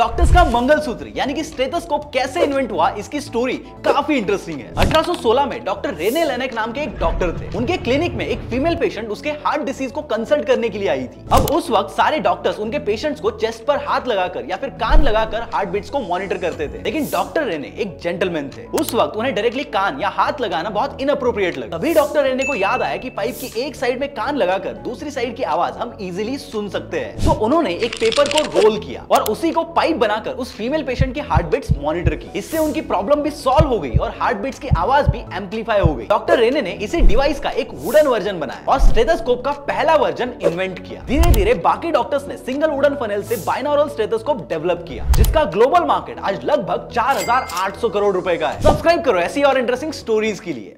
Doctors का मंगलसूत्र यानी कि स्टेथोस्कोप कैसे इन्वेंट हुआ, इसकी स्टोरी काफी इंटरेस्टिंग है। 1816 में डॉक्टर रेने लेनेक नाम के एक डॉक्टर थे। उनके क्लिनिक में एक फीमेल पेशेंट उसके हार्ट डिसीज को कंसल्ट करने के लिए आई थी। अब उस वक्त सारे डॉक्टर्स उनके पेशेंट्स को चेस्ट पर हाथ लगाकर या फिर कान लगाकर हार्ट बीट्स को मॉनिटर करते थे, लेकिन डॉक्टर रेने एक जेंटलमैन थे। उस वक्त उन्हें डायरेक्टली कान या हाथ लगाना बहुत इनअप्रोप्रिएट लगा। तभी डॉक्टर रेने को याद आया कि पाइप की एक साइड में कान लगाकर दूसरी साइड की आवाज हम इजीली सुन सकते हैं। तो उन्होंने एक पेपर को रोल किया और उसी को पाइप बनाकर उस फीमेल पेशेंट की हार्ट बीट्स मॉनिटर की। इससे उनकी प्रॉब्लम भी सॉल्व हो गई और हार्ट बीट्स की आवाज भी एम्पलीफाई हो गई। डॉक्टर रेने ने इसी डिवाइस का एक वुडन वर्जन बनाया और स्टेथोस्कोप का पहला वर्जन इन्वेंट किया। धीरे धीरे बाकी डॉक्टर्स ने सिंगल वुडन फनेल से बाइनॉरल स्टेथोस्कोप डेवलप किया, जिसका ग्लोबल मार्केट आज लगभग 4800 करोड़ रुपए का है। सब्सक्राइब करो ऐसी और इंटरेस्टिंग स्टोरीज के लिए।